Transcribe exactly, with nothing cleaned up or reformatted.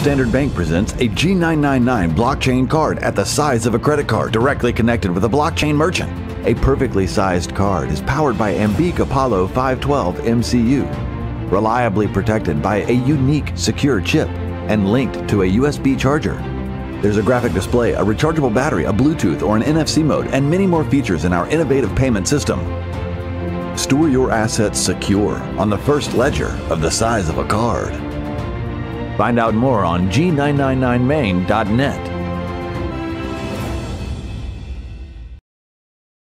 Standard Bank presents a G nine ninety-nine blockchain card at the size of a credit card, directly connected with a blockchain merchant. A perfectly sized card is powered by Ambiq Apollo five twelve M C U, reliably protected by a unique secure chip, and linked to a U S B charger. There's a graphic display, a rechargeable battery, a Bluetooth or an N F C mode, and many more features in our innovative payment system. Store your assets secure on the first ledger of the size of a card. Find out more on G nine ninety-nine main dot net.